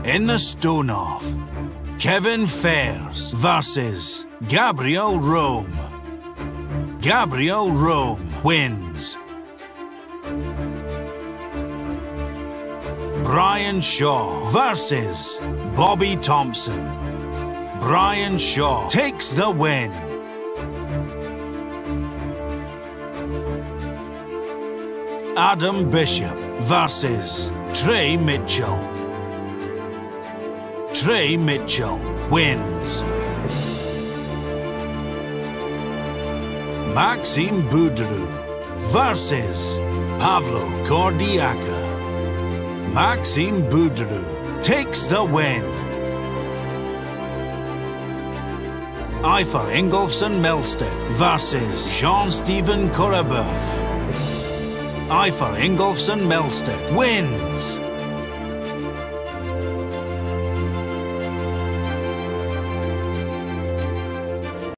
In the Stone-Off, Kevin Fairs versus Gabriel Rome. Gabriel Rome wins. Brian Shaw versus Bobby Thompson. Brian Shaw takes the win. Adam Bishop versus Trey Mitchell. Trey Mitchell wins. Maxime Boudreau versus Pavlo Cordiaca. Maxime Boudreau takes the win. Ivar Ingolfsson Melstedt versus Jean-Steven Corabov. Ivar Ingolfsson Melstedt wins.